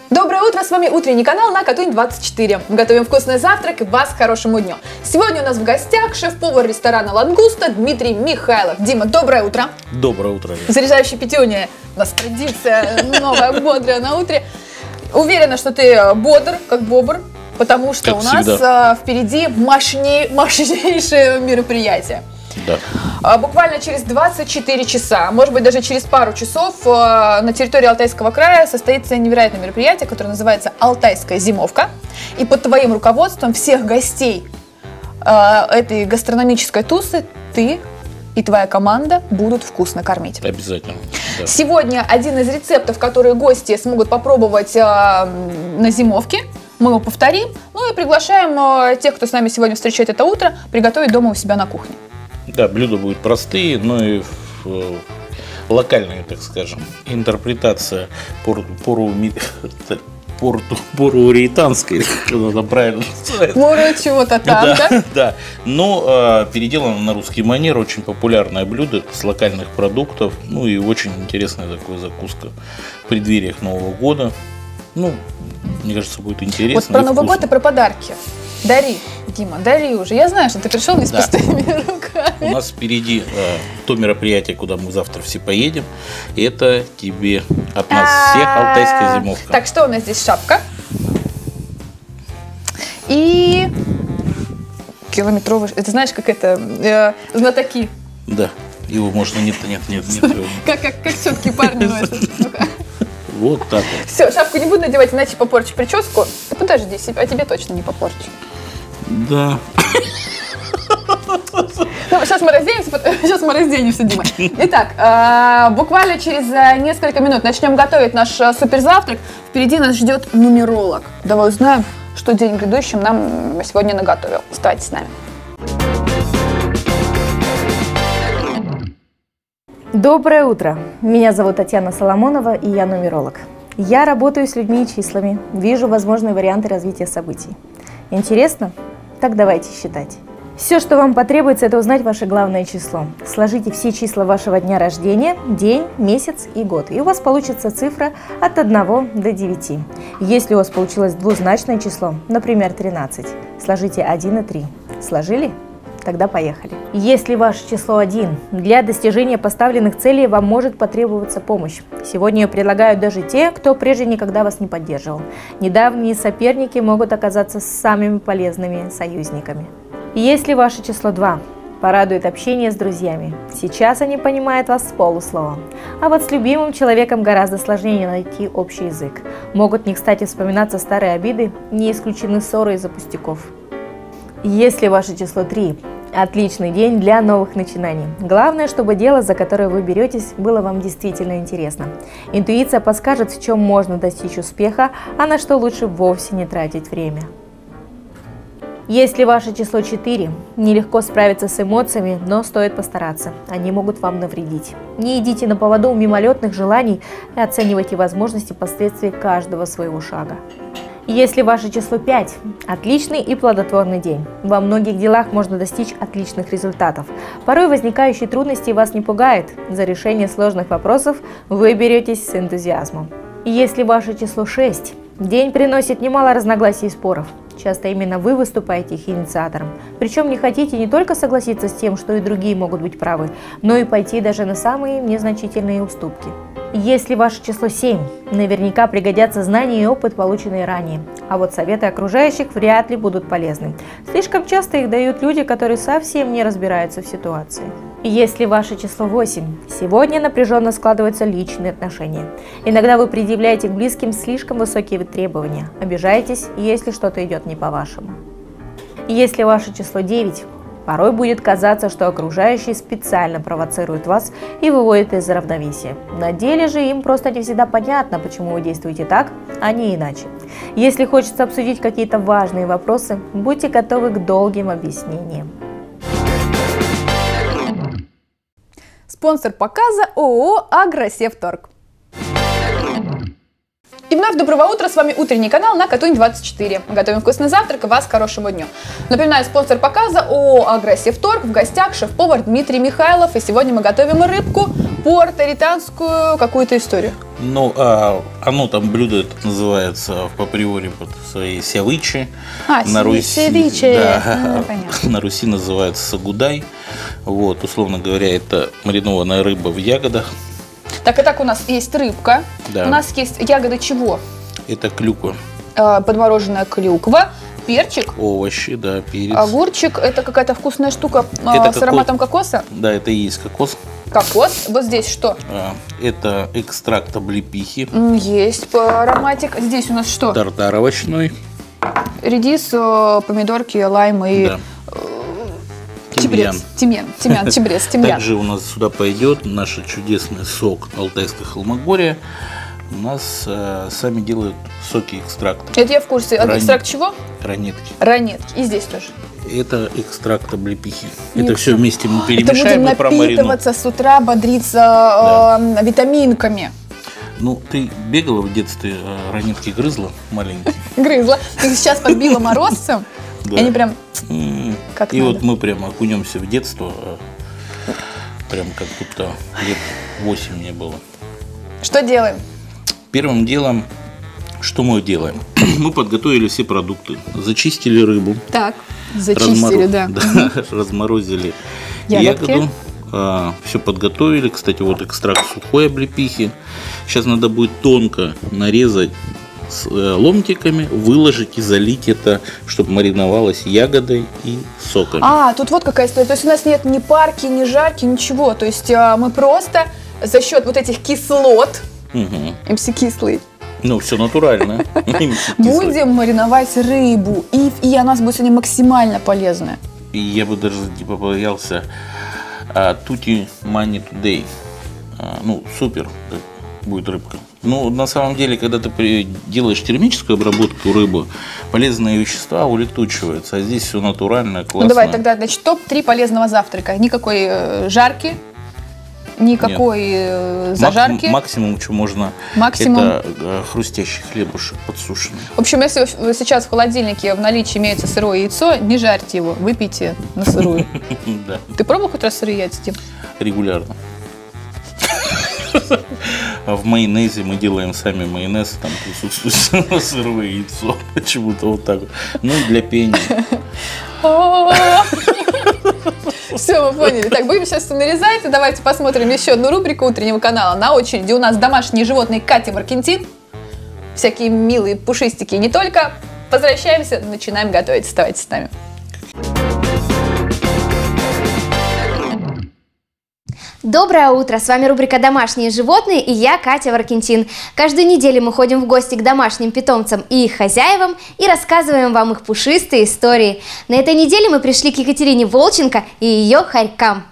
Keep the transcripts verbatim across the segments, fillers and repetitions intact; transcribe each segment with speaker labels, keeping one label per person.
Speaker 1: Доброе утро, с вами утренний канал на Катунь двадцать четыре. Мы готовим вкусный завтрак и вас к хорошему дню. Сегодня у нас в гостях шеф-повар ресторана «Лангуста» Дмитрий Михайлов. Дима, доброе утро.
Speaker 2: Доброе утро.
Speaker 1: Заряжающая пятюня. У нас традиция новая, бодрая на утре. Уверена, что ты бодр, как бобр, потому что как у нас всегда впереди мощней, мощнейшее мероприятие. Да. Буквально через двадцать четыре часа, может быть даже через пару часов, на территории Алтайского края состоится невероятное мероприятие, которое называется «Алтайская зимовка». И под твоим руководством всех гостей этой гастрономической тусы ты и твоя команда будут вкусно кормить.
Speaker 2: Обязательно. Да.
Speaker 1: Сегодня один из рецептов, которые гости смогут попробовать на зимовке, мы его повторим. Ну и приглашаем тех, кто с нами сегодня встречает это утро, приготовить дома у себя на кухне.
Speaker 2: Да, блюда будут простые, но и локальные, так скажем. Интерпретация поруриетанской, как это правильно называется.
Speaker 1: Может, чего-то там,
Speaker 2: да?
Speaker 1: Да,
Speaker 2: да. Но э, переделано на русский манер, очень популярное блюдо с локальных продуктов. Ну и очень интересная такая закуска в преддвериях Нового года. Ну, мне кажется, будет интересно.
Speaker 1: Вот про Новый год и про подарки. Дари, Дима, дари уже. Я знаю, что ты пришел не с да. пустыми руками.
Speaker 2: У нас впереди э, то мероприятие, куда мы завтра все поедем. Это тебе от нас всех алтайская зимовка.
Speaker 1: Так, что у нас здесь? Шапка. И километровый. Это знаешь, как это? Э, знатоки.
Speaker 2: Да. Его можно нет, нет, нет, нет.
Speaker 1: Как, как, как все-таки парни носят.
Speaker 2: Вот так вот.
Speaker 1: Все, шапку не буду надевать, иначе попорчу прическу. Да подожди, а тебе точно не попорчу.
Speaker 2: Да.
Speaker 1: Ну, сейчас мы разденемся, сейчас мы разденемся, Дима. Итак, э, буквально через несколько минут начнем готовить наш суперзавтрак. Впереди нас ждет нумеролог. Давай узнаем, что день грядущим нам сегодня наготовил. Оставайтесь с нами.
Speaker 3: Доброе утро! Меня зовут Татьяна Соломонова, и я нумеролог. Я работаю с людьми и числами, вижу возможные варианты развития событий. Интересно? Так давайте считать. Все, что вам потребуется, это узнать ваше главное число. Сложите все числа вашего дня рождения, день, месяц и год, и у вас получится цифра от одного до девяти. Если у вас получилось двузначное число, например, тринадцать, сложите один и три. Сложили? Тогда поехали. Если ваше число один, для достижения поставленных целей вам может потребоваться помощь. Сегодня ее предлагают даже те, кто прежде никогда вас не поддерживал. Недавние соперники могут оказаться самыми полезными союзниками. Если ваше число два, порадует общение с друзьями. Сейчас они понимают вас с полуслова. А вот с любимым человеком гораздо сложнее найти общий язык. Могут не кстати вспоминаться старые обиды, не исключены ссоры из-за пустяков. Если ваше число три, отличный день для новых начинаний. Главное, чтобы дело, за которое вы беретесь, было вам действительно интересно. Интуиция подскажет, в чем можно достичь успеха, а на что лучше вовсе не тратить время. Если ваше число четыре, нелегко справиться с эмоциями, но стоит постараться. Они могут вам навредить. Не идите на поводу мимолетных желаний и оценивайте возможности последствий каждого своего шага. Если ваше число пять, отличный и плодотворный день. Во многих делах можно достичь отличных результатов. Порой возникающие трудности вас не пугают. За решение сложных вопросов вы беретесь с энтузиазмом. Если ваше число шесть, день приносит немало разногласий и споров. Часто именно вы выступаете их инициатором. Причем не хотите не только согласиться с тем, что и другие могут быть правы, но и пойти даже на самые незначительные уступки. Если ваше число семь, наверняка пригодятся знания и опыт, полученные ранее. А вот советы окружающих вряд ли будут полезны. Слишком часто их дают люди, которые совсем не разбираются в ситуации. Если ваше число восемь, сегодня напряженно складываются личные отношения. Иногда вы предъявляете к близким слишком высокие требования, обижаетесь, если что-то идет не по-вашему. Если ваше число девять, порой будет казаться, что окружающие специально провоцируют вас и выводят из равновесия. На деле же им просто не всегда понятно, почему вы действуете так, а не иначе. Если хочется обсудить какие-то важные вопросы, будьте готовы к долгим объяснениям.
Speaker 1: Спонсор показа ООО «Агросевторг». И вновь доброго утра, с вами утренний канал на Катунь двадцать четыре. Мы готовим вкусный завтрак и вас к хорошему дню. Напоминаю, спонсор показа ООО «Агросевторг». В гостях шеф-повар Дмитрий Михайлов. И сегодня мы готовим рыбку портоританскую какую-то историю.
Speaker 2: Ну, а, оно там блюдо это называется по априори под своей сявичи.
Speaker 1: А,
Speaker 2: на Руси,
Speaker 1: сявичи.
Speaker 2: Да,
Speaker 1: А,
Speaker 2: на Руси называется сагудай. Вот, условно говоря, это маринованная рыба в ягодах.
Speaker 1: Так и так у нас есть рыбка.
Speaker 2: Да.
Speaker 1: У нас есть ягоды чего?
Speaker 2: Это клюква.
Speaker 1: Э, подмороженная клюква, перчик,
Speaker 2: Овощи, да, перец.
Speaker 1: огурчик. Это какая-то вкусная штука э,
Speaker 2: Это
Speaker 1: с
Speaker 2: какой-
Speaker 1: ароматом кокоса.
Speaker 2: Да, это и есть кокос.
Speaker 1: Кокос. Вот здесь что?
Speaker 2: А, Это экстракт облепихи.
Speaker 1: М, Есть по- ароматик. Здесь у нас что?
Speaker 2: Тартар овощной.
Speaker 1: Редис, э, помидорки, лайм и
Speaker 2: Да.
Speaker 1: чебрец. Тимьян. Тимьян, чебрец, тимьян.
Speaker 2: Также у нас сюда пойдет наш чудесный сок Алтайского холмогория. У нас э, сами делают соки экстракта.
Speaker 1: Это я в курсе. А
Speaker 2: Ранее.
Speaker 1: экстракт чего?
Speaker 2: Ранетки.
Speaker 1: Ранетки. И здесь тоже.
Speaker 2: Это экстракт облепихи.
Speaker 1: И
Speaker 2: Это
Speaker 1: экстракт.
Speaker 2: все вместе мы
Speaker 1: Это
Speaker 2: перемешаем
Speaker 1: будем
Speaker 2: и промаринуем.
Speaker 1: напитываться с утра, бодриться э, витаминками.
Speaker 2: Ну, ты бегала в детстве, э, ранетки грызла маленькие?
Speaker 1: Грызла. Их сейчас подбила морозцем.
Speaker 2: Да.
Speaker 1: И они прям...
Speaker 2: М.
Speaker 1: Как
Speaker 2: И
Speaker 1: надо.
Speaker 2: вот мы прям окунемся в детство, э, прям как будто лет восемь мне было.
Speaker 1: Что делаем?
Speaker 2: Первым делом, что мы делаем? Мы подготовили все продукты, зачистили рыбу,
Speaker 1: Так, зачистили,
Speaker 2: разморо-
Speaker 1: да.
Speaker 2: да, разморозили
Speaker 1: Ягодки.
Speaker 2: ягоду, все подготовили. Кстати, вот экстракт сухой облепихи. Сейчас надо будет тонко нарезать с, э, ломтиками, выложить и залить это, чтобы мариновалось ягодой и соками.
Speaker 1: А, тут вот какая история. То есть у нас нет ни парки, ни жарки, ничего. То есть а, мы просто за счет вот этих кислот,
Speaker 2: Мгм.
Speaker 1: эм си кислый,
Speaker 2: Ну, все натурально.
Speaker 1: будем мариновать рыбу. И, и она будет сегодня максимально полезная.
Speaker 2: И я бы даже типа боялся тути мани тудей. Ну, супер так будет рыбка. Ну, на самом деле, когда ты при- делаешь термическую обработку рыбы, полезные вещества улетучиваются, а здесь все натуральное, классно.
Speaker 1: Ну давай тогда, значит, топ три полезного завтрака. Никакой э, жарки, никакой э,
Speaker 2: Мак-
Speaker 1: зажарки.
Speaker 2: максимум, что можно,
Speaker 1: Максимум.
Speaker 2: это э, хрустящий хлебушек подсушенный.
Speaker 1: В общем, если вы сейчас в холодильнике в наличии имеется сырое яйцо, не жарьте его, выпейте на сырую.
Speaker 2: Да,
Speaker 1: Ты пробовал хоть раз сырые яйца, Тим?
Speaker 2: регулярно. А в майонезе мы делаем сами майонез, там присутствует сырое яйцо, почему-то вот так вот. Ну, для пения.
Speaker 1: Все, мы поняли. Так, будем сейчас нарезать. Давайте посмотрим еще одну рубрику утреннего канала. На очереди у нас домашние животные Катя Варкентин. Всякие милые пушистики и не только. Возвращаемся, начинаем готовить. Оставайтесь с нами.
Speaker 4: Доброе утро! С вами рубрика «Домашние животные» и я, Катя Варкентин. Каждую неделю мы ходим в гости к домашним питомцам и их хозяевам и рассказываем вам их пушистые истории. На этой неделе мы пришли к Екатерине Волченко и ее хорькам.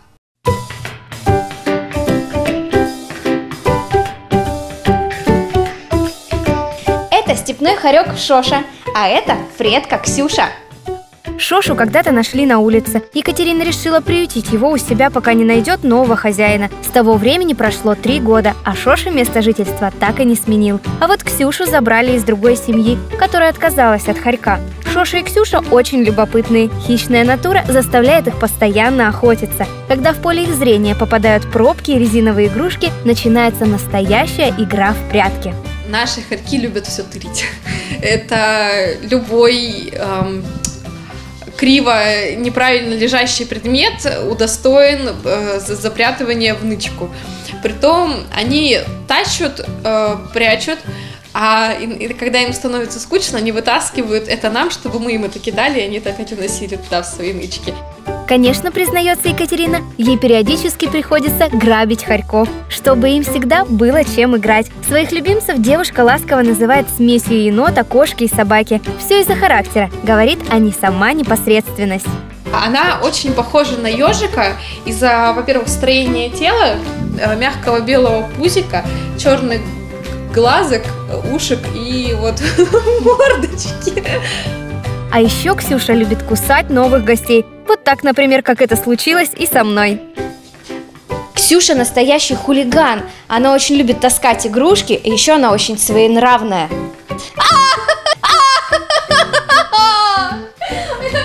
Speaker 4: Это степной хорек Шоша, а это Фредка Ксюша.
Speaker 5: Шошу когда-то нашли на улице. Екатерина решила приютить его у себя, пока не найдет нового хозяина. С того времени прошло три года, а Шоша место жительства так и не сменил. А вот Ксюшу забрали из другой семьи, которая отказалась от хорька. Шоша и Ксюша очень любопытные. Хищная натура заставляет их постоянно охотиться. Когда в поле их зрения попадают пробки и резиновые игрушки, начинается настоящая игра в прятки.
Speaker 6: Наши хорьки любят все тырить. Это любой эм, криво, неправильно лежащий предмет удостоен э, запрятывания в нычку. Притом они тащат, э, прячут, а и, и когда им становится скучно, они вытаскивают это нам, чтобы мы им это кидали, и они так это носили туда в свои нычки.
Speaker 5: Конечно, признается Екатерина, ей периодически приходится грабить хорьков, чтобы им всегда было чем играть. Своих любимцев девушка ласково называет смесью енота, кошки и собаки. Все из-за характера, говорит, а не сама непосредственность.
Speaker 6: Она очень похожа на ежика из-за, во-первых, строения тела, э, мягкого белого пузика, черных глазок, ушек и вот мордочки.
Speaker 5: А еще Ксюша любит кусать новых гостей. Вот так, например, как это случилось и со мной.
Speaker 4: Ксюша настоящий хулиган. Она очень любит таскать игрушки, и еще она очень своенравная.
Speaker 6: Это было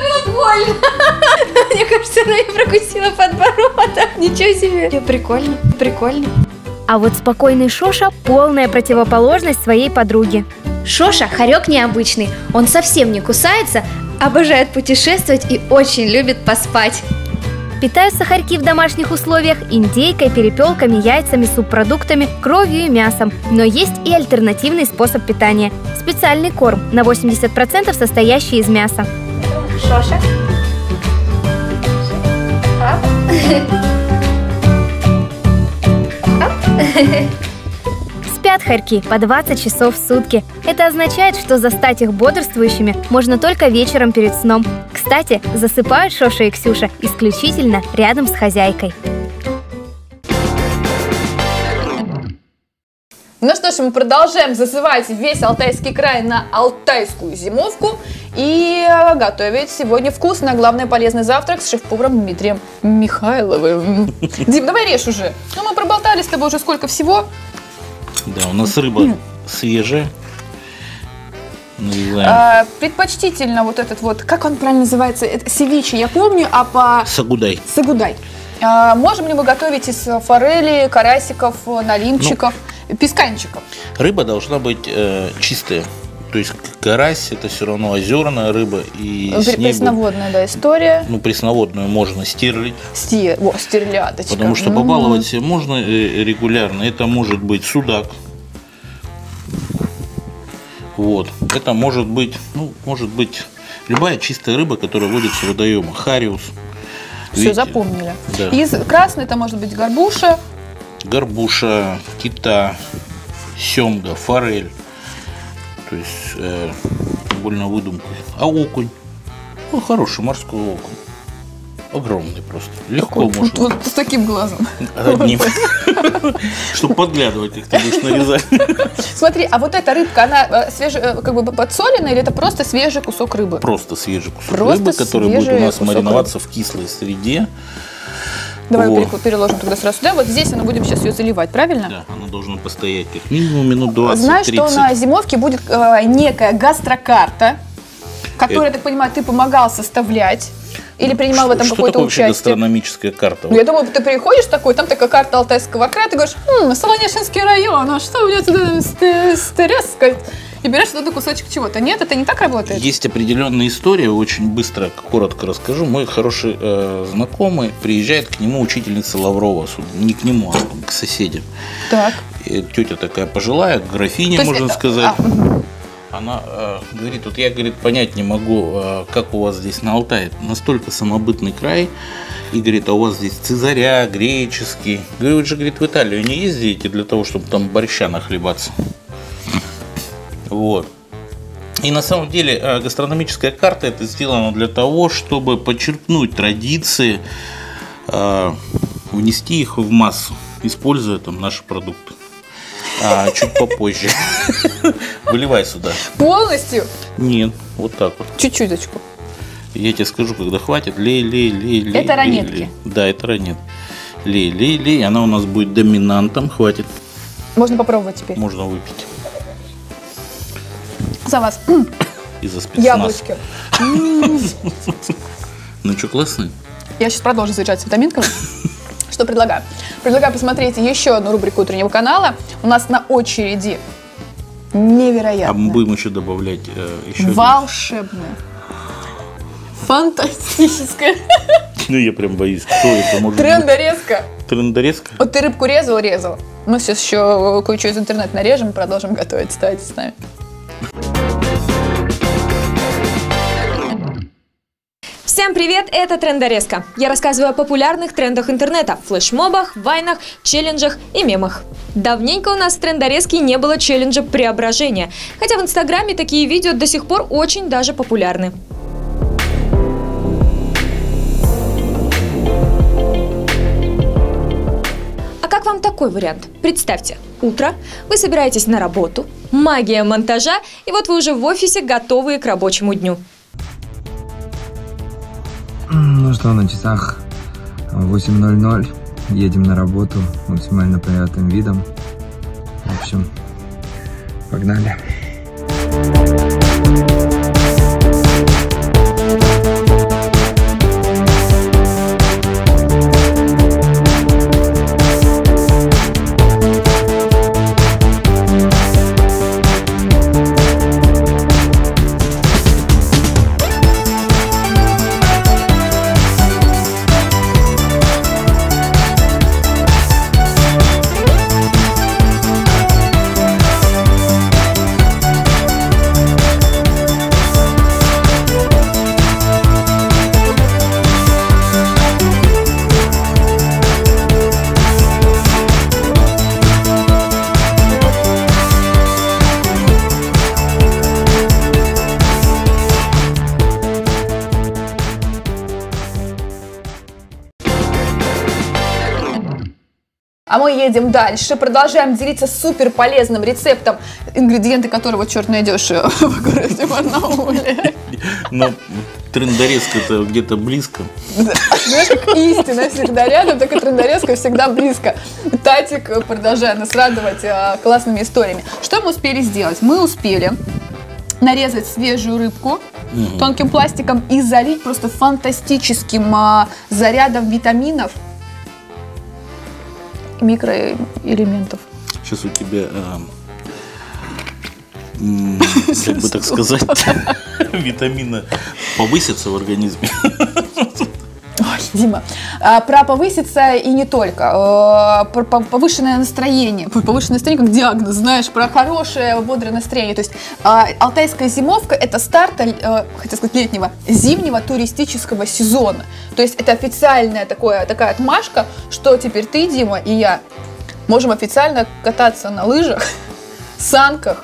Speaker 4: прикольно. Мне кажется, она ей прокусила подбородок. Ничего себе. Прикольно, прикольно.
Speaker 5: А вот спокойный Шоша – полная противоположность своей подруге.
Speaker 4: Шоша – хорек необычный. Он совсем не кусается, обожает путешествовать и очень любит поспать.
Speaker 5: Питаются хорьки в домашних условиях индейкой, перепелками, яйцами, субпродуктами, кровью и мясом. Но есть и альтернативный способ питания – специальный корм, на восемьдесят процентов состоящий из мяса.
Speaker 4: Шоша.
Speaker 5: Спят хорьки по двадцать часов в сутки. Это означает, что застать их бодрствующими можно только вечером перед сном. Кстати, засыпают Шоша и Ксюша исключительно рядом с хозяйкой.
Speaker 1: Ну что ж, мы продолжаем зазывать весь Алтайский край на алтайскую зимовку и готовить сегодня вкусно, главное, полезный завтрак с шеф-поваром Дмитрием Михайловым. Дим, давай режь уже. Ну, мы проболтали с тобой уже сколько всего.
Speaker 2: Да, у нас рыба свежая.
Speaker 1: А, предпочтительно вот этот вот, как он правильно называется, это севиче, я помню, а по...
Speaker 2: Сагудай.
Speaker 1: Сагудай. А, можем ли мы готовить из форели, карасиков, налимчиков, ну, песканчиков?
Speaker 2: Рыба должна быть э, чистая. То есть карась это все равно озерная рыба. И
Speaker 1: пресноводная, да, история.
Speaker 2: Ну, пресноводную можно стерлить.
Speaker 1: Сти... О, стерлядочка.
Speaker 2: Потому что побаловать себя можно регулярно. Это может быть судак. Вот. Это может быть, ну, может быть любая чистая рыба, которая водится в водоемах. Хариус.
Speaker 1: Все, видите? Запомнили.
Speaker 2: Да.
Speaker 1: Из красной это может быть горбуша.
Speaker 2: Горбуша, кита, семга, форель. То есть, э, больно выдумка. А окунь? Ну, хороший морской окунь. Огромный просто. Легко
Speaker 1: вот,
Speaker 2: можно.
Speaker 1: Вот, вот с таким глазом.
Speaker 2: Одним. Чтобы подглядывать, как ты будешь нарезать.
Speaker 1: Смотри, а вот эта рыбка, она свежая, как бы подсоленная, или это просто свежий кусок рыбы?
Speaker 2: Просто свежий кусок рыбы, который будет у нас мариноваться в кислой среде.
Speaker 1: Давай вот. Переложим тогда сразу сюда. Вот здесь мы будем сейчас ее заливать, правильно?
Speaker 2: Да, она должна постоять как минимум минут двадцать-тридцать.
Speaker 1: Знаешь, что на зимовке будет э, некая гастрокарта, которую, это... я так понимаю, ты помогал составлять. Или принимал
Speaker 2: что,
Speaker 1: в этом
Speaker 2: что
Speaker 1: какое-то
Speaker 2: такое
Speaker 1: участие?
Speaker 2: Вообще гастрономическая карта?
Speaker 1: Ну, я думаю, ты приходишь такой, там такая карта Алтайского края, ты говоришь, хм, Солонешинский район, а что у меня туда стрескать? И берешь туда кусочек чего-то. Нет, это не так работает?
Speaker 2: Есть определенная история, очень быстро, коротко расскажу. Мой хороший э, знакомый, приезжает к нему учительница Лаврова, не к нему, а к соседям.
Speaker 1: Так.
Speaker 2: И тетя такая пожилая, графиня, можно это... сказать. А, угу. Она э, говорит, вот я, говорит, понять не могу, э, как у вас здесь на Алтае, настолько самобытный край. И говорит, а у вас здесь цезаря, греческий. Говорю, вы же, говорит, в Италию не ездите для того, чтобы там борща нахлебаться. Вот. И на самом деле гастрономическая карта это сделана для того, чтобы подчеркнуть традиции, э, внести их в массу, используя там наши продукты. А чуть попозже. Выливай сюда.
Speaker 1: Полностью?
Speaker 2: Нет, вот так вот.
Speaker 1: Чуть-чуточку.
Speaker 2: Я тебе скажу, когда хватит. Лей, лей, лей, лей.
Speaker 1: Это ранетки?
Speaker 2: Лей. Да, это ранет. Лей, лей, лей. Она у нас будет доминантом. Хватит.
Speaker 1: Можно попробовать теперь?
Speaker 2: Можно выпить.
Speaker 1: За вас.
Speaker 2: И за спецназ.
Speaker 1: Яблочки.
Speaker 2: Ну что, классный?
Speaker 1: Я сейчас продолжу заряжать витаминками. Что предлагаю? Предлагаю посмотреть еще одну рубрику утреннего канала. У нас на очереди невероятно.
Speaker 2: А мы будем еще добавлять э, еще
Speaker 1: волшебное. Фантастическое.
Speaker 2: Ну я прям боюсь, кто это может быть.
Speaker 1: Трендорезка.
Speaker 2: Трендорезка?
Speaker 1: Вот ты рыбку резал, резал. Мы сейчас еще кое-что из интернета нарежем и продолжим готовить. Оставайтесь с нами.
Speaker 7: Всем привет, это Трендорезка. Я рассказываю о популярных трендах интернета, флешмобах, вайнах, челленджах и мемах. Давненько у нас в Трендорезке не было челленджа преображения, хотя в Инстаграме такие видео до сих пор очень даже популярны. А как вам такой вариант? Представьте, утро, вы собираетесь на работу, магия монтажа, и вот вы уже в офисе, готовые к рабочему дню.
Speaker 8: Ну что, на часах восемь ноль ноль, едем на работу максимально приятным видом. В общем, погнали.
Speaker 1: А мы едем дальше, продолжаем делиться супер полезным рецептом, ингредиенты которого черт найдешь в городе Барнауле.
Speaker 2: Но Трендарезка-то где-то близко.
Speaker 1: Знаешь, как истина всегда рядом, так и Трендарезка всегда близко. Татик продолжает нас радовать классными историями. Что мы успели сделать? Мы успели нарезать свежую рыбку угу. тонким пластиком и залить просто фантастическим а, зарядом витаминов, микроэлементов.
Speaker 2: Сейчас у тебя, а, м, как бы так сказать, витамины повысятся в организме.
Speaker 1: Ой, Дима, а, про повыситься и не только, а, про повышенное настроение, повышенное настроение как диагноз, знаешь, про хорошее, бодрое настроение, то есть а, алтайская зимовка – это старт, а, хотел сказать, летнего, зимнего туристического сезона, то есть это официальная такое, такая отмашка, что теперь ты, Дима, и я можем официально кататься на лыжах, санках,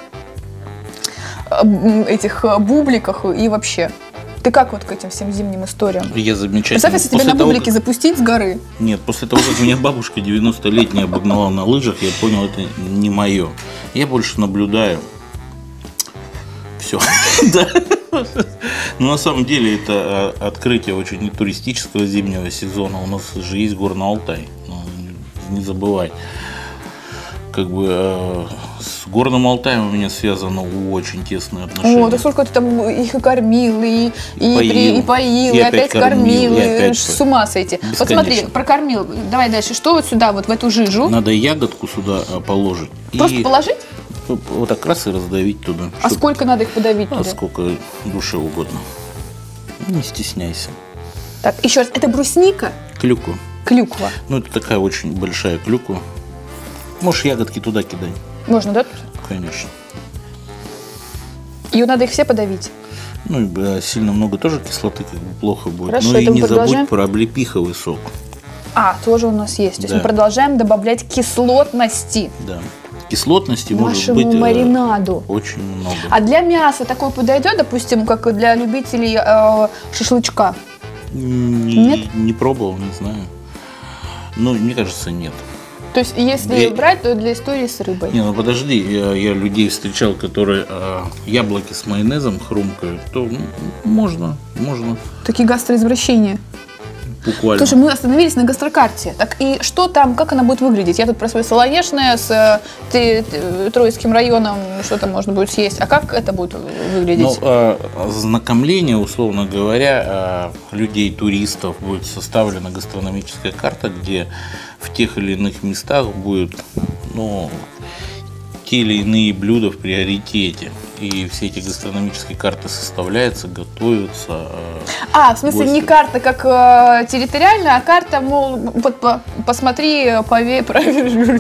Speaker 1: этих бубликах и вообще. Ты как вот к этим всем зимним историям?
Speaker 2: Я замечательно.
Speaker 1: Представь, если тебя на бублике как... запустить с горы.
Speaker 2: Нет, после того, как меня бабушка девяностолетняя обогнала на лыжах, я понял, это не мое. Я больше наблюдаю. Все. Но на самом деле это открытие очень туристического зимнего сезона. У нас же есть Горный Алтай. Не забывай. Как бы э, с Горным Алтаем у меня связано очень тесные отношения.
Speaker 1: О, да сколько ты там их и кормил, и, и, и, поил, и, и, поил, и, и опять кормил, кормил, и опять с ума сойти. Вот смотри, прокормил. Давай дальше. Что вот сюда, вот в эту жижу?
Speaker 2: Надо ягодку сюда положить.
Speaker 1: Просто и положить?
Speaker 2: Вот так раз и раздавить туда.
Speaker 1: А чтоб... сколько надо их подавить?
Speaker 2: А сколько душе угодно. Не стесняйся.
Speaker 1: Так, еще раз. Это брусника?
Speaker 2: Клюква.
Speaker 1: Клюква.
Speaker 2: Ну, это такая очень большая клюква. Можешь ягодки туда кидать.
Speaker 1: Можно, да?
Speaker 2: Конечно.
Speaker 1: Ее надо их все подавить?
Speaker 2: Ну, и сильно много тоже кислоты как бы плохо будет.
Speaker 1: Хорошо,
Speaker 2: ну и не
Speaker 1: продолжаем.
Speaker 2: Забудь про облепиховый сок.
Speaker 1: А, тоже у нас есть. То есть
Speaker 2: да.
Speaker 1: мы продолжаем добавлять кислотности.
Speaker 2: Да. Кислотности
Speaker 1: нашему
Speaker 2: может быть
Speaker 1: маринаду.
Speaker 2: Э, очень много.
Speaker 1: А для мяса такой подойдет, допустим, как и для любителей э, шашлычка?
Speaker 2: Не, нет? Не пробовал, не знаю. Ну, мне кажется, нет.
Speaker 1: То есть, если я... брать, то для истории с рыбой.
Speaker 2: Не, ну подожди, я, я людей встречал, которые э, яблоки с майонезом хрумкают, то ну, можно, можно.
Speaker 1: Такие гастроизвращения.
Speaker 2: Буквально.
Speaker 1: Слушай, мы остановились на гастрокарте. Так и что там, как она будет выглядеть? Я тут про свое Солонежное с ты, ты, Троицким районом, что там можно будет съесть. А как это будет выглядеть?
Speaker 2: Ну, э, знакомление, условно говоря, э, людей, туристов будет составлена гастрономическая карта, где в тех или иных местах будет, ну, те или иные блюда в приоритете. И все эти гастрономические карты составляются, готовятся.
Speaker 1: А, в смысле, гости. Не карта как э, территориальная, а карта, мол, вот, по, посмотри, пове, проверь,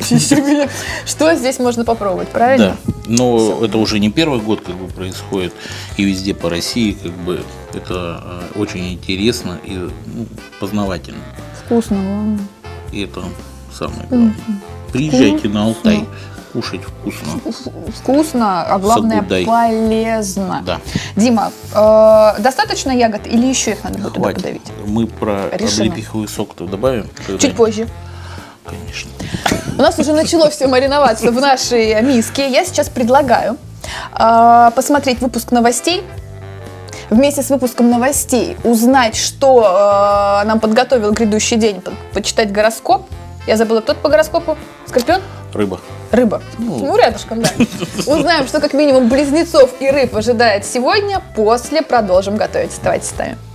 Speaker 1: что здесь можно попробовать, правильно?
Speaker 2: Да, но все. Это уже не первый год как бы происходит, и везде по России как бы это э, очень интересно и ну, познавательно.
Speaker 1: Вкусно, ладно.
Speaker 2: И это самое главное. Приезжайте на Алтай. Кушать вкусно.
Speaker 1: Вкусно, а главное
Speaker 2: Сагудай.
Speaker 1: Полезно.
Speaker 2: Да.
Speaker 1: Дима, э, достаточно ягод или еще их надо будет туда подавить?
Speaker 2: Мы про облепиховый сок-то добавим?
Speaker 1: Чуть позже.
Speaker 2: Конечно.
Speaker 1: У нас уже начало все мариноваться в нашей миске. Я сейчас предлагаю э, посмотреть выпуск новостей. Вместе с выпуском новостей узнать, что э, нам подготовил грядущий день, по почитать гороскоп. Я забыла, кто по гороскопу? Скорпион?
Speaker 2: Рыба.
Speaker 1: Рыба. Ну, ну рядышком, да. Узнаем, что как минимум близнецов и рыб ожидает сегодня. После продолжим готовить. Оставайтесь с нами.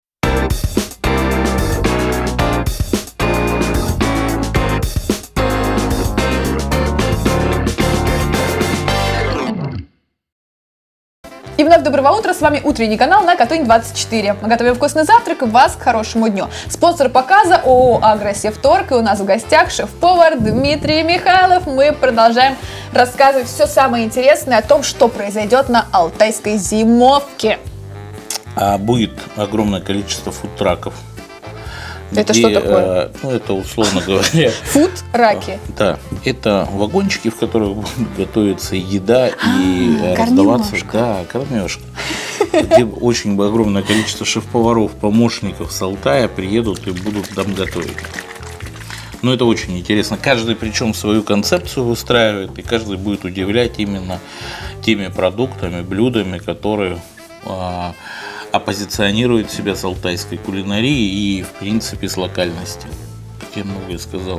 Speaker 1: И вновь доброго утра, с вами утренний канал на Катунь двадцать четыре. Мы готовим вкусный завтрак и вас к хорошему дню. Спонсор показа ООО «Агросевторг», и у нас в гостях шеф-повар Дмитрий Михайлов. Мы продолжаем рассказывать все самое интересное о том, что произойдет на алтайской зимовке.
Speaker 2: А будет огромное количество фудтраков.
Speaker 1: Это
Speaker 2: где,
Speaker 1: что такое?
Speaker 2: Э, ну, это, условно говоря...
Speaker 1: Фуд-раки?
Speaker 2: Да. Это вагончики, в которых будет готовиться еда и а, раздаваться... Да, кормежка. Где очень огромное количество шеф-поваров, помощников с Алтая приедут и будут там готовить. Но это очень интересно. Каждый причем свою концепцию выстраивает, и каждый будет удивлять именно теми продуктами, блюдами, которые а, оппозиционируют себя с алтайской кулинарией и, в принципе, с локальностью. Я многое сказал.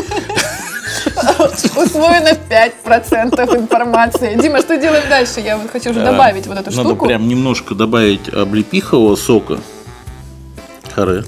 Speaker 1: Усвоено пять процентов информации. Дима, что делаем дальше? Я вот хочу уже добавить вот эту штуку.
Speaker 2: Надо прям немножко добавить облепихового сока. Харе.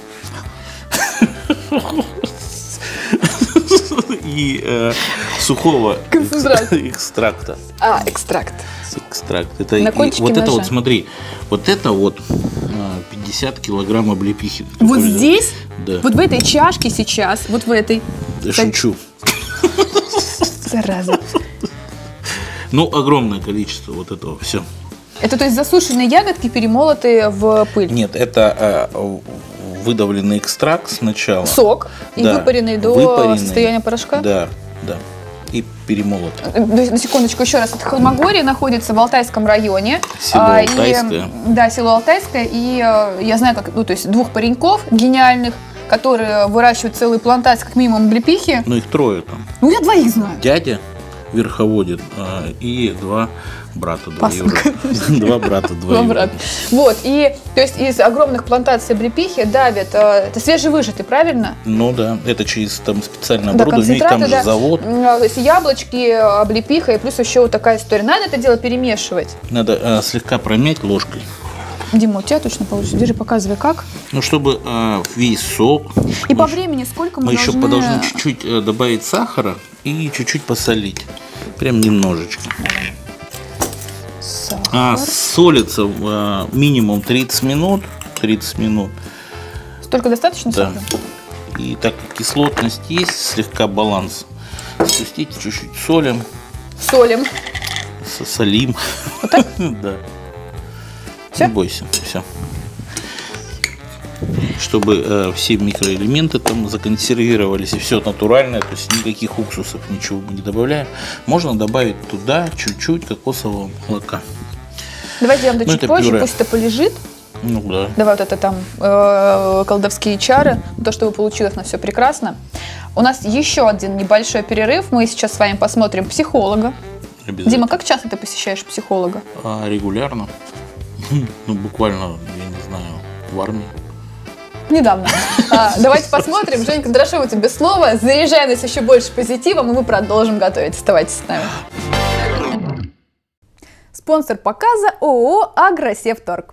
Speaker 2: И э, сухого экстракта.
Speaker 1: А, экстракт.
Speaker 2: Экстракт. Это, и, вот это вот, смотри, вот это вот пятьдесят килограмм облепихи.
Speaker 1: Вот здесь?
Speaker 2: Да.
Speaker 1: Вот в этой чашке сейчас, вот в этой.
Speaker 2: Да шучу.
Speaker 1: Зараза.
Speaker 2: Ну, огромное количество вот этого, все.
Speaker 1: Это то есть засушенные ягодки, перемолотые в пыль?
Speaker 2: Нет, это э, выдавленный экстракт сначала.
Speaker 1: Сок и
Speaker 2: да,
Speaker 1: выпаренный до выпаренный, состояния порошка?
Speaker 2: Да, да. И перемолотый.
Speaker 1: На секундочку еще раз. Это Холмогорье находится в Алтайском районе.
Speaker 2: Село
Speaker 1: а,
Speaker 2: Алтайское.
Speaker 1: И, да, село Алтайское. И а, я знаю, как, ну, то есть двух пареньков гениальных, которые выращивают целые плантации, как минимум облепихи.
Speaker 2: Ну, их трое там.
Speaker 1: Ну, я двоих знаю.
Speaker 2: Дядя верховодит а, и два брата двоюродных. Два брата двоюродных.
Speaker 1: Вот, и то есть из огромных плантаций облепихи давят, это свежевыжатый, правильно?
Speaker 2: Ну да, это через там специальное оборудование, у них там же завод.
Speaker 1: То есть яблочки, облепиха и плюс еще вот такая история. Надо это дело перемешивать?
Speaker 2: Надо а, слегка промять ложкой.
Speaker 1: Дима, у тебя точно получится. Держи, показывай, как.
Speaker 2: Ну, чтобы а, весь сок.
Speaker 1: И по времени сколько мы,
Speaker 2: мы
Speaker 1: должны...
Speaker 2: Мы еще должны чуть-чуть добавить сахара и чуть-чуть посолить. Прям немножечко. А, солится а, минимум тридцать минут. тридцать минут.
Speaker 1: Столько достаточно
Speaker 2: да.
Speaker 1: сахара?
Speaker 2: И так как кислотность есть, слегка баланс. Спустите, чуть-чуть солим.
Speaker 1: Солим.
Speaker 2: Солим.
Speaker 1: Вот так?
Speaker 2: Да.
Speaker 1: Все?
Speaker 2: Не бойся, все. Чтобы э, все микроэлементы там законсервировались и все натуральное, то есть никаких уксусов, ничего мы не добавляем. Можно добавить туда чуть-чуть кокосового молока.
Speaker 1: Давайте я вам
Speaker 2: ну,
Speaker 1: чуть позже,
Speaker 2: пюре.
Speaker 1: Пусть это полежит.
Speaker 2: Ну да.
Speaker 1: Давай вот это там э, колдовские чары, то, что получилось, у нас все прекрасно. У нас еще один небольшой перерыв. Мы сейчас с вами посмотрим психолога. Дима, как часто ты посещаешь психолога?
Speaker 2: А, регулярно. Ну, буквально, я не знаю, в армии.
Speaker 1: Недавно. А, давайте посмотрим. Женя Кондрашова, тебе слово. Заряжай нас еще больше позитивом, и мы продолжим готовить. Оставайтесь с нами. Спонсор показа ООО «Агросевторг».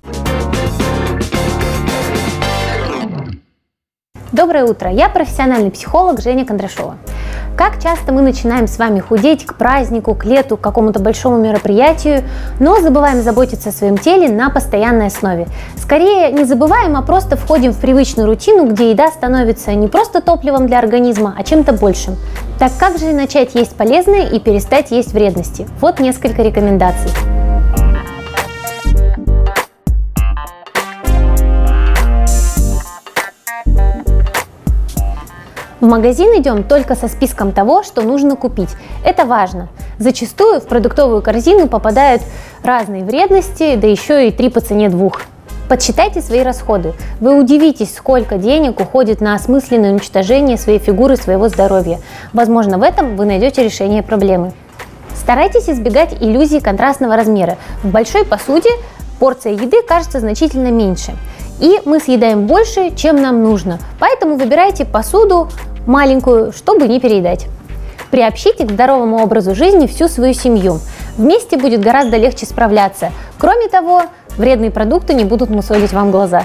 Speaker 5: Доброе утро, я профессиональный психолог Женя Кондрашова. Как часто мы начинаем с вами худеть к празднику, к лету, к какому-то большому мероприятию, но забываем заботиться о своем теле на постоянной основе. Скорее не забываем, а просто входим в привычную рутину, где еда становится не просто топливом для организма, а чем-то большим. Так как же начать есть полезное и перестать есть вредности? Вот несколько рекомендаций. В магазин идем только со списком того, что нужно купить. Это важно. Зачастую в продуктовую корзину попадают разные вредности, да еще и три по цене двух. Подсчитайте свои расходы. Вы удивитесь, сколько денег уходит на осмысленное уничтожение своей фигуры, своего здоровья. Возможно, в этом вы найдете решение проблемы. Старайтесь избегать иллюзии контрастного размера. В большой посуде порция еды кажется значительно меньше. И мы съедаем больше, чем нам нужно. Поэтому выбирайте посуду маленькую, чтобы не переедать. Приобщите к здоровому образу жизни всю свою семью. Вместе будет гораздо легче справляться. Кроме того, вредные продукты не будут мусолить вам глаза.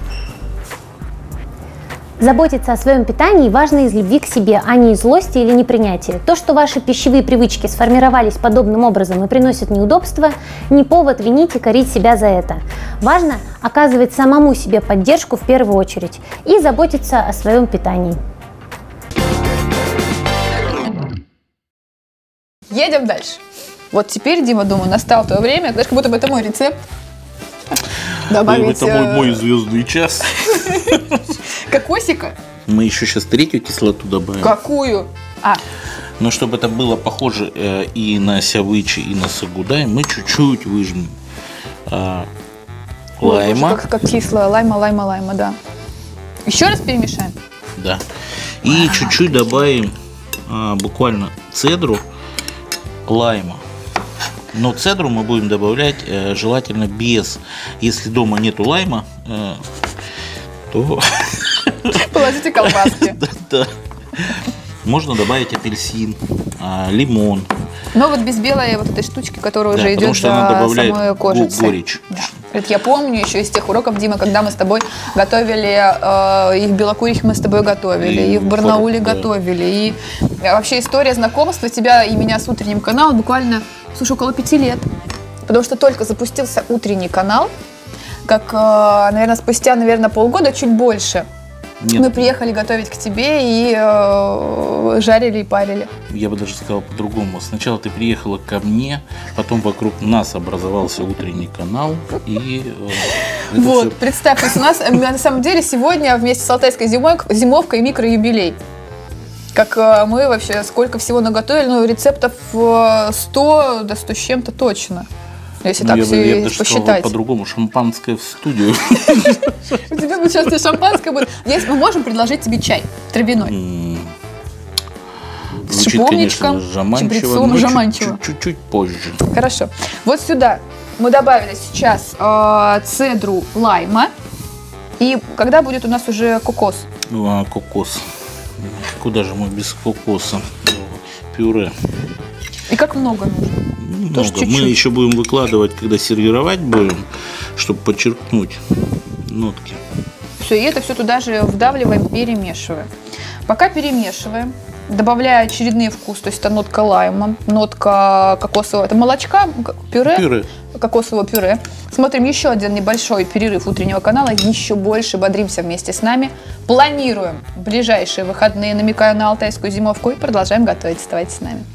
Speaker 5: Заботиться о своем питании важно из любви к себе, а не из злости или непринятия. То, что ваши пищевые привычки сформировались подобным образом и приносят неудобства, не повод винить и корить себя за это. Важно оказывать самому себе поддержку в первую очередь и заботиться о своем питании.
Speaker 1: Едем дальше. Вот теперь, Дима, думаю, настало то время, знаешь, как будто бы это мой рецепт. Добавить...
Speaker 2: Это мой, мой звездный час.
Speaker 1: Кокосика?
Speaker 2: Мы еще сейчас третью кислоту добавим.
Speaker 1: Какую? А.
Speaker 2: Но чтобы это было похоже э, и на сявычи, и на сагудай, мы чуть-чуть выжмем э, лайма.
Speaker 1: Ой, как, как кисло. Лайма, лайма, лайма, да. Еще раз перемешаем?
Speaker 2: Да. И чуть-чуть добавим а, буквально цедру лайма. Но цедру мы будем добавлять э, желательно без. Если дома нету лайма, э, то...
Speaker 1: Положите колбаски.
Speaker 2: Да. Можно добавить апельсин, э, лимон.
Speaker 1: Но вот без белой вот этой штучки, которая
Speaker 2: Да,
Speaker 1: уже идет
Speaker 2: что
Speaker 1: за
Speaker 2: она добавляет
Speaker 1: самой кожицей.
Speaker 2: горечь.
Speaker 1: Да. Это я помню еще из тех уроков, Дима, когда мы с тобой готовили, э, и в Белокурихе мы с тобой готовили, и, и в Барнауле форум, готовили. Да. И вообще история знакомства тебя и меня с утренним каналом буквально, слушай, около пяти лет. Потому что только запустился утренний канал, как, э, наверное, спустя, наверное, полгода, чуть больше. Нет. Мы приехали готовить к тебе и э, жарили и парили.
Speaker 2: Я бы даже сказал по-другому. Сначала ты приехала ко мне, потом вокруг нас образовался утренний канал. И, э,
Speaker 1: вот,
Speaker 2: все...
Speaker 1: представь, у нас на самом деле сегодня вместе с Алтайской зимовкой, зимовкой микроюбилей. Как э, мы вообще сколько всего наготовили, ну, рецептов э, сто, да сто с чем-то точно. Если ну, так
Speaker 2: я
Speaker 1: все
Speaker 2: бы, я бы даже
Speaker 1: посчитать.
Speaker 2: Сказал, по-другому, шампанское в студию.
Speaker 1: У тебя вот сейчас шампанское будет. Здесь мы можем предложить тебе чай травяной. С шиповничком, чабрецом, жаманчево.
Speaker 2: Чуть-чуть позже.
Speaker 1: Хорошо. Вот сюда мы добавили сейчас цедру лайма. И когда будет у нас уже кокос?
Speaker 2: Кокос. Куда же мы без кокоса? Пюре.
Speaker 1: И как много нужно?
Speaker 2: Много. Мы еще будем выкладывать, когда сервировать будем, чтобы подчеркнуть нотки.
Speaker 1: Все, и это все туда же вдавливаем, перемешиваем. Пока перемешиваем, добавляя очередные вкусы, то есть это нотка лайма, нотка кокосового, это молочка, пюре, пюре. кокосового пюре. Смотрим еще один небольшой перерыв утреннего канала, еще больше бодримся вместе с нами. Планируем ближайшие выходные, намекаю на алтайскую зимовку, и продолжаем готовить. Оставайтесь с нами.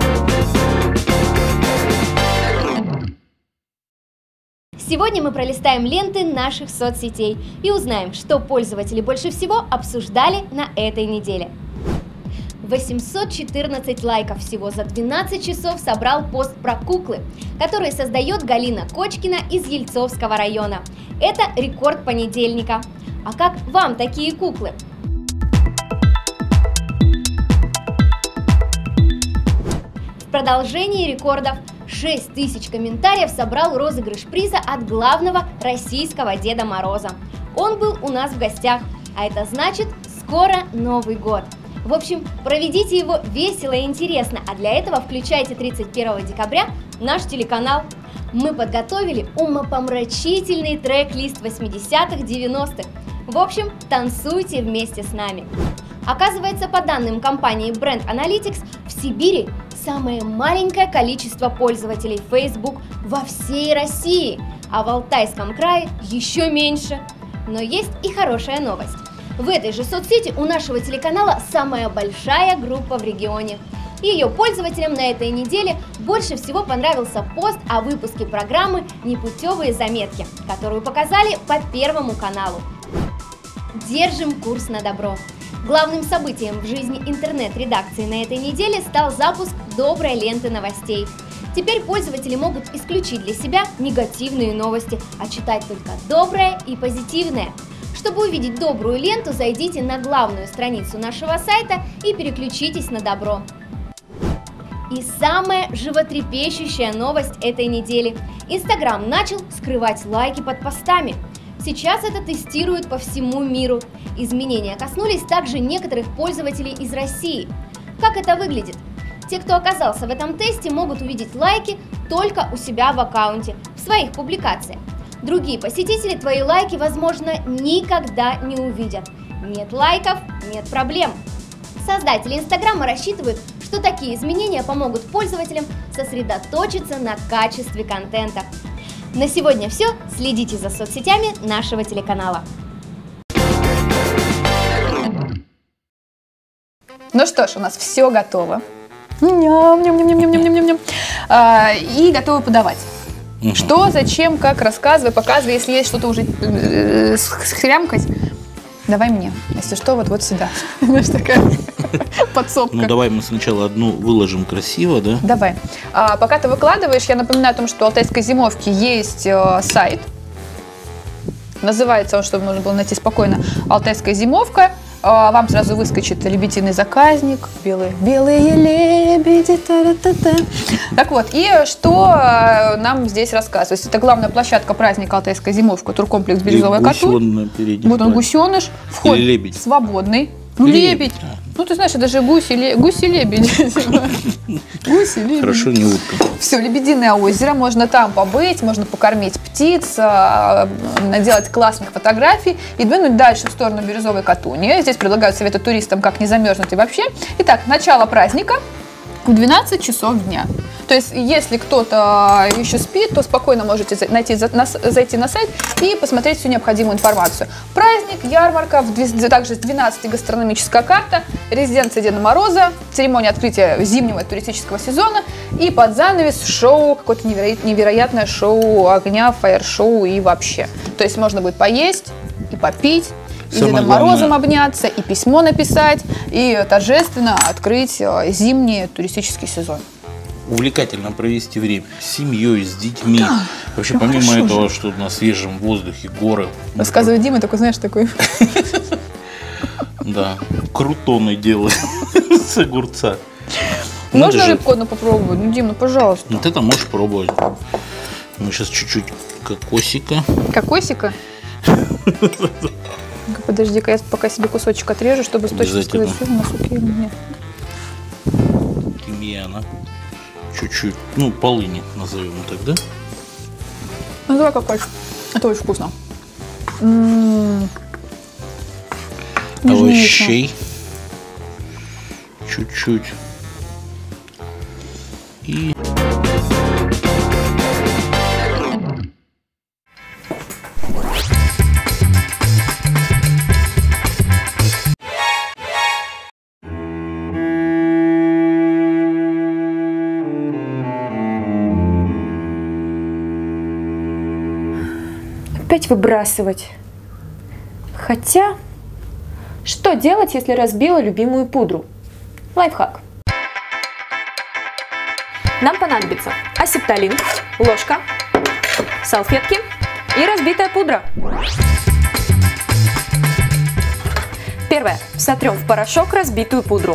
Speaker 4: Сегодня мы пролистаем ленты наших соцсетей и узнаем, что пользователи больше всего обсуждали на этой неделе. восемьсот четырнадцать лайков всего за двенадцать часов собрал пост про куклы, который создает Галина Кочкина из Ельцовского района. Это рекорд понедельника. А как вам такие куклы? В продолжении рекордов шесть тысяч комментариев собрал розыгрыш приза от главного российского Деда Мороза. Он был у нас в гостях, а это значит, скоро Новый год. В общем, проведите его весело и интересно, а для этого включайте тридцать первого декабря наш телеканал. Мы подготовили умопомрачительный трек-лист восьмидесятых, девяностых. В общем, танцуйте вместе с нами. Оказывается, по данным компании Brand Analytics, в Сибири самое маленькое количество пользователей Facebook во всей России, а в Алтайском крае еще меньше. Но есть и хорошая новость. В этой же соцсети у нашего телеканала самая большая группа в регионе. Ее пользователям на этой неделе больше всего понравился пост о выпуске программы «Непутевые заметки», которую показали по Первому каналу. Держим курс на добро. Главным событием в жизни интернет-редакции на этой неделе стал запуск доброй ленты новостей. Теперь пользователи могут исключить для себя негативные новости, а читать только доброе и позитивное. Чтобы увидеть добрую ленту, зайдите на главную страницу нашего сайта и переключитесь на добро. И самая животрепещущая новость этой недели. Инстаграм начал скрывать лайки под постами. Сейчас это тестируют по всему миру. Изменения коснулись также некоторых пользователей из России. Как это выглядит? Те, кто оказался в этом тесте, могут увидеть лайки только у себя в аккаунте, в своих публикациях. Другие посетители твои лайки, возможно, никогда не увидят. Нет лайков – нет проблем. Создатели Инстаграма рассчитывают, что такие изменения помогут пользователям сосредоточиться на качестве контента. На сегодня все. Следите за соцсетями нашего телеканала.
Speaker 1: Ну что ж, у нас все готово. Ням-ням-ням-ням-ням-ням-ням-ням. А, и готовы подавать. Угу. Что, зачем, как, рассказывай, показывай. Если есть что-то уже э, схрямкать, давай мне. Если что, вот, вот сюда. Знаешь, такая подсобка.
Speaker 2: Ну, давай мы сначала одну выложим красиво, да?
Speaker 1: Давай. А, пока ты выкладываешь, я напоминаю о том, что у Алтайской зимовки есть э, сайт. Называется он, чтобы можно было найти спокойно, Алтайская зимовка. вам сразу выскочит лебединый заказник, белые, белые лебеди. Та-ра-та-та. Так вот, и что нам здесь рассказывать? Это главная площадка праздника «Алтайская зимовка», туркомплекс «Бирюзовая Кату». Вот он, гусеныш, вход свободный. Ну, лебедь. А. Ну, ты знаешь, это же гуси, ле... гуси-лебеди. Гуси-лебеди.
Speaker 2: Хорошо, не утка.
Speaker 1: Все, лебединое озеро. Можно там побыть, можно покормить птиц, наделать классных фотографий и двинуть дальше в сторону Бирюзовой Катуни. Здесь предлагают советы туристам, как не замерзнуть и вообще. Итак, начало праздника в двенадцать часов дня. То есть, если кто-то еще спит, то спокойно можете найти, зайти на сайт и посмотреть всю необходимую информацию. Праздник, ярмарка, также двенадцатая гастрономическая карта, резиденция Деда Мороза, церемония открытия зимнего туристического сезона и под занавес шоу, какое-то неверо- невероятное шоу огня, фаер-шоу и вообще. То есть, можно будет поесть и попить, и Самое Дедом Морозом главное. обняться, и письмо написать, и торжественно открыть зимний туристический сезон.
Speaker 2: Увлекательно провести время с семьей, с детьми. Да, Вообще, ну помимо этого, же. что на свежем воздухе, горы.
Speaker 1: Рассказывает Дима, такой, знаешь, такой...
Speaker 2: Да, крутоны делают с огурца.
Speaker 1: Можно рыбку одну попробовать? Ну, Дим, ну, пожалуйста.
Speaker 2: Вот это можешь пробовать. Мы сейчас чуть-чуть кокосика.
Speaker 1: Кокосика? Подожди-ка, я пока себе кусочек отрежу, чтобы с точки сказать, что у нас окей.
Speaker 2: Тимьяна. Чуть-чуть, ну, полыни назовем тогда.
Speaker 1: Ну, давай как хочешь. Это очень вкусно. М-м-м.
Speaker 2: Овощей. Чуть-чуть. И...
Speaker 7: Опять выбрасывать. Хотя, что делать, если разбила любимую пудру? Лайфхак. Нам понадобится асептолин, ложка, салфетки и разбитая пудра. Первое. Сотрем в порошок разбитую пудру.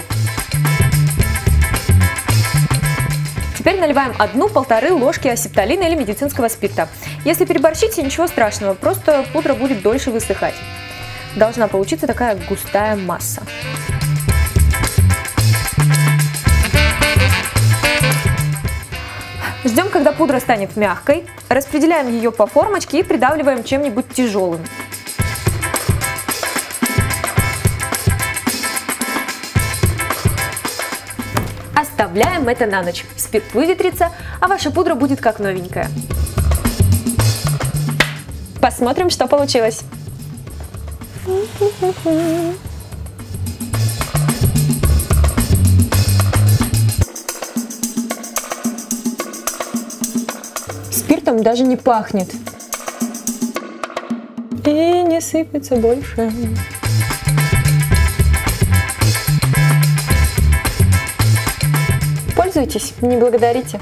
Speaker 7: Теперь наливаем одну-полторы ложки асептолина или медицинского спирта. Если переборщите, ничего страшного, просто пудра будет дольше высыхать. Должна получиться такая густая масса. Ждем, когда пудра станет мягкой, распределяем ее по формочке и придавливаем чем-нибудь тяжелым. Оставляем это на ночь. Спирт выветрится, а ваша пудра будет как новенькая. Посмотрим, что получилось. Спиртом даже не пахнет. И не сыпется больше. Пользуйтесь, не благодарите.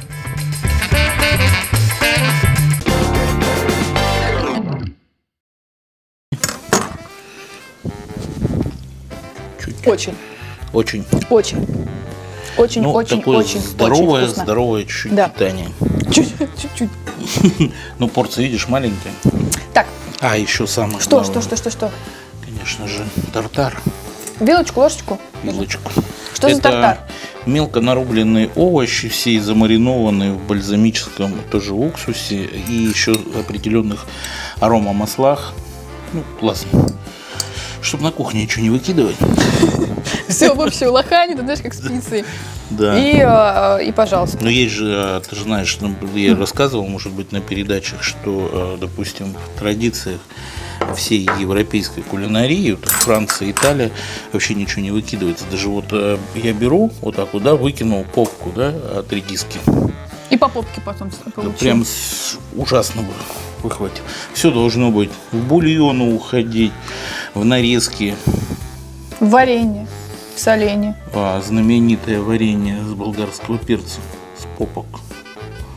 Speaker 1: Очень.
Speaker 2: Очень.
Speaker 1: Очень. Очень,
Speaker 2: ну,
Speaker 1: очень,
Speaker 2: такое
Speaker 1: очень,
Speaker 2: здоровое,
Speaker 1: очень
Speaker 2: здоровое чуть-чуть
Speaker 1: да.
Speaker 2: питание.
Speaker 1: Чуть-чуть.
Speaker 2: Ну, порция, видишь, маленькая.
Speaker 1: Так.
Speaker 2: А, еще самое
Speaker 1: Что,
Speaker 2: главное.
Speaker 1: что, что, что, что?
Speaker 2: Конечно же, тартар.
Speaker 1: Вилочку, ложечку?
Speaker 2: Вилочку.
Speaker 1: Что
Speaker 2: Это
Speaker 1: за тартар?
Speaker 2: Мелко нарубленные овощи, все замаринованные в бальзамическом тоже уксусе и еще определенных аромамаслах. Ну, классно. Чтобы на кухне ничего не выкидывать.
Speaker 1: Все в общую лохань, ты знаешь, как спицы.
Speaker 2: Да.
Speaker 1: И, и пожалуйста.
Speaker 2: Но есть же, ты же знаешь, я рассказывал, может быть, на передачах, что, допустим, в традициях всей европейской кулинарии, вот Франция, Италия, вообще ничего не выкидывается. Даже вот я беру вот так вот, да, выкинул попку, да, от редиски.
Speaker 1: И по попке потом получил.
Speaker 2: Да, прям ужасно бы выхватил. Все должно быть в бульону уходить, в нарезки.
Speaker 1: В варенье, в соленье.
Speaker 2: А, знаменитое варенье с болгарского перца, с попок.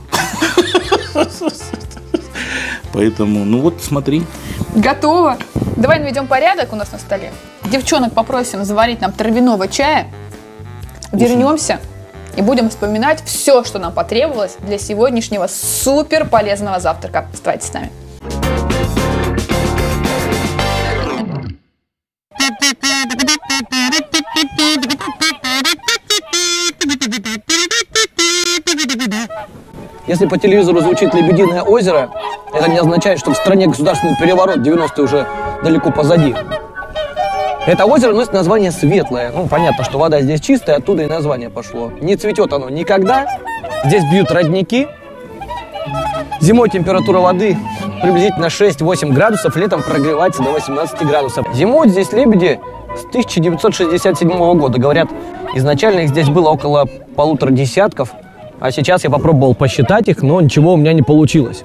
Speaker 2: Поэтому, ну вот, смотри.
Speaker 1: Готово. Давай наведем порядок у нас на столе. Девчонок попросим заварить нам травяного чая. Вернемся и будем вспоминать все, что нам потребовалось для сегодняшнего супер полезного завтрака. Оставайтесь с нами.
Speaker 9: Если по телевизору звучит «Лебединое озеро», это не означает, что в стране государственный переворот, девяностые уже далеко позади. Это озеро носит название Светлое. Ну, понятно, что вода здесь чистая, оттуда и название пошло. Не цветет оно никогда. Здесь бьют родники. Зимой температура воды приблизительно шесть-восемь градусов, летом прогревается до восемнадцати градусов. Зимой здесь лебеди с тысяча девятьсот шестьдесят седьмого года. Говорят, изначально их здесь было около полутора десятков. А сейчас я попробовал посчитать их, но ничего у меня не получилось.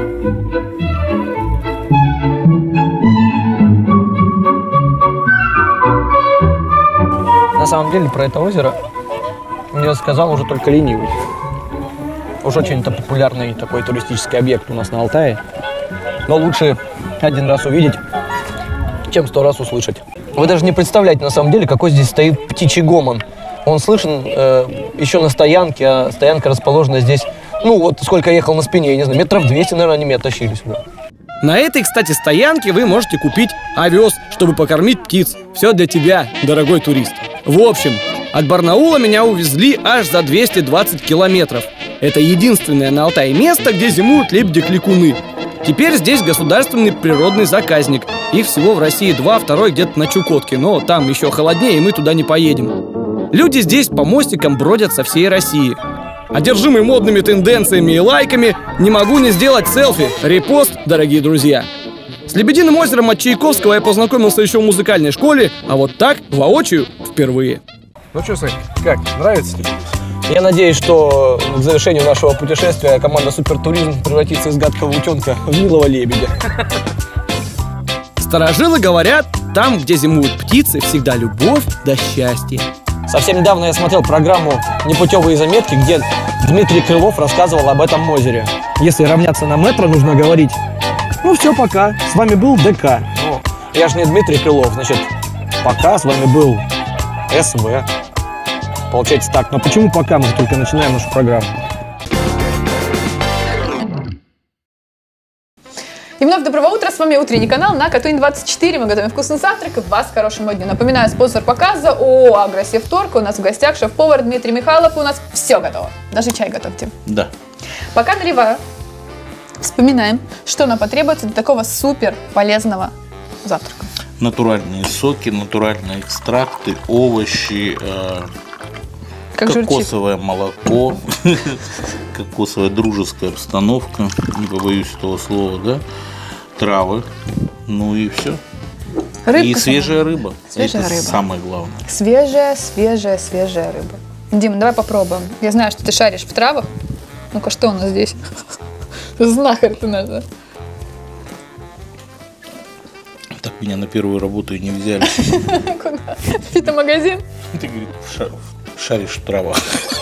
Speaker 9: На самом деле про это озеро мне сказал уже только ленивый. Уж очень-то популярный такой туристический объект у нас на Алтае. Но лучше один раз увидеть, чем сто раз услышать. Вы даже не представляете на самом деле, какой здесь стоит птичий гомон. Он слышен э, еще на стоянке, а стоянка расположена здесь, ну вот сколько я ехал на спине, я не знаю, метров двести, наверное, они меня тащили сюда.
Speaker 10: На этой, кстати, стоянке вы можете купить овес, чтобы покормить птиц. Все для тебя, дорогой турист. В общем, от Барнаула меня увезли аж за двести двадцать километров. Это единственное на Алтае место, где зимуют лебеди-кликуны. Теперь здесь государственный природный заказник. Их всего в России два, второй где-то на Чукотке, но там еще холоднее, и мы туда не поедем. Люди здесь по мостикам бродят со всей России. Одержимый модными тенденциями и лайками, не могу не сделать селфи. Репост, дорогие друзья. С Лебединым озером от Чайковского я познакомился еще в музыкальной школе, а вот так, воочию, впервые.
Speaker 9: Ну что, Сань, как, нравится тебе? Я надеюсь, что к завершению нашего путешествия команда «Супертуризм» превратится из гадкого утенка в милого лебедя.
Speaker 10: Старожилы говорят, там, где зимуют птицы, всегда любовь да счастье.
Speaker 9: Совсем недавно я смотрел программу «Непутевые заметки», где Дмитрий Крылов рассказывал об этом озере. Если равняться на метро, нужно говорить: ну все, пока, с вами был ДК. Ну, я же не Дмитрий Крылов, значит, пока, с вами был СВ. Получается так, но почему пока, мы только начинаем нашу программу?
Speaker 1: И вновь доброго утра, с вами утренний канал на Катунь двадцать четыре. Мы готовим вкусный завтрак и вас к хорошему дню. Напоминаю, спонсор показа ООО «Агросевторг». У нас в гостях шеф-повар Дмитрий Михайлов. У нас все готово. Даже чай готовьте.
Speaker 2: Да.
Speaker 1: Пока наливаю, вспоминаем, что нам потребуется для такого супер полезного завтрака.
Speaker 2: Натуральные соки, натуральные экстракты, овощи, э,
Speaker 1: как
Speaker 2: кокосовое
Speaker 1: журчит.
Speaker 2: молоко, кокосовая дружеская обстановка, не побоюсь этого слова, да, травы, ну и все.
Speaker 1: Рыбка
Speaker 2: и свежая
Speaker 1: самая.
Speaker 2: рыба.
Speaker 1: Свежая
Speaker 2: Это
Speaker 1: рыба.
Speaker 2: самое главное.
Speaker 1: Свежая, свежая, свежая рыба. Дима, давай попробуем. Я знаю, что ты шаришь в травах. Ну-ка, что у нас здесь? Знахарь ты наш, да?
Speaker 2: Так меня на первую работу и не взяли.
Speaker 1: Куда? Фитомагазин?
Speaker 2: Ты, говорит, шаришь в травах.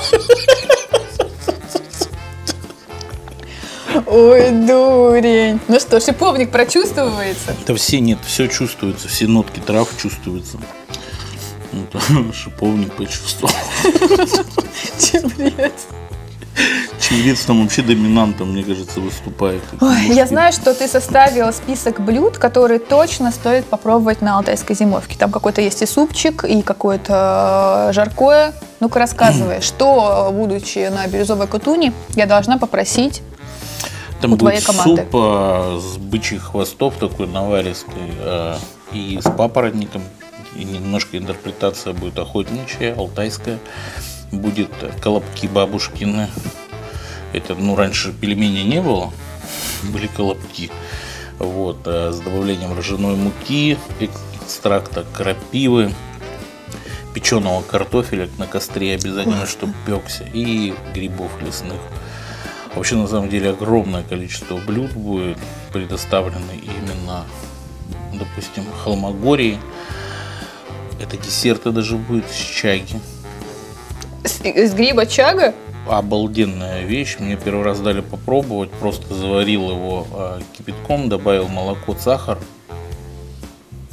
Speaker 1: Ой, дурень. Ну что, шиповник прочувствуется?
Speaker 2: Да все, нет, все чувствуется, все нотки трав чувствуются. Вот, шиповник почувствовал.
Speaker 1: Чебрец.
Speaker 2: Чебрец там вообще доминантом, мне кажется, выступает.
Speaker 1: Ой, я знаю, что ты составила список блюд, которые точно стоит попробовать на алтайской зимовке. Там какой-то есть и супчик, и какое-то жаркое. Ну-ка рассказывай, что, будучи на Бирюзовой Катуни, я должна попросить
Speaker 2: там
Speaker 1: у твоей
Speaker 2: будет
Speaker 1: команды.
Speaker 2: суп а, с бычьих хвостов такой наваристый, а, и с папоротником. И немножко интерпретация будет охотничья, алтайская. Будет колобки бабушкины. Это, ну, раньше пельменей не было, были колобки. Вот, а с добавлением ржаной муки, экстракта крапивы, печеного картофеля на костре обязательно, чтобы пекся, и грибов лесных. Вообще, на самом деле, огромное количество блюд будет предоставлено именно, допустим, холмогории. Это десерты даже будет с чаги.
Speaker 1: Из гриба чага?
Speaker 2: Обалденная вещь. Мне первый раз дали попробовать. Просто заварил его а, кипятком, добавил молоко, сахар.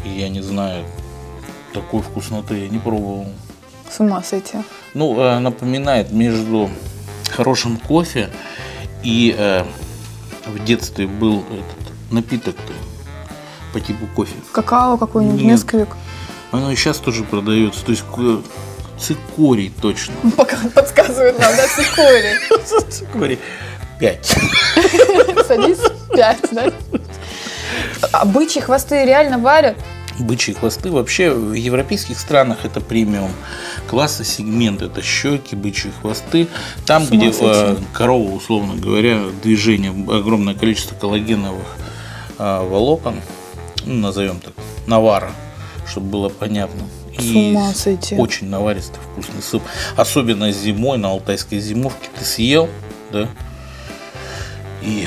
Speaker 2: я не знаю, такой вкусноты я не пробовал.
Speaker 1: С ума сойти.
Speaker 2: Ну, напоминает между хорошим кофе и э, в детстве был этот напиток-то по типу кофе.
Speaker 1: Какао какой-нибудь, Несквик.
Speaker 2: Оно и сейчас тоже продается. То есть цикорий точно.
Speaker 1: Пока подсказывают нам, да, цикорий.
Speaker 2: Цикорий. Пять.
Speaker 1: Садись, пять, да? А бычьи хвосты реально варят?
Speaker 2: Бычьи хвосты вообще в европейских странах это премиум класса, сегмент, это щеки, бычьи хвосты. Там, где э, корова, условно говоря, движение, огромное количество коллагеновых э, волокон, ну, назовем так, навара, чтобы было понятно. И очень наваристый вкусный суп. Особенно зимой, на алтайской зимовке ты съел, да, и,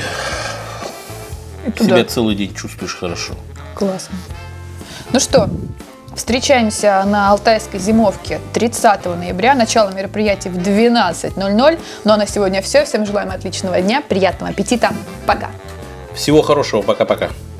Speaker 2: и себя целый день чувствуешь хорошо.
Speaker 1: Классно. Ну что, встречаемся на алтайской зимовке тридцатого ноября. Начало мероприятия в двенадцать ноль ноль. Ну а на сегодня все. Всем желаем отличного дня, приятного аппетита. Пока.
Speaker 2: Всего хорошего. Пока-пока.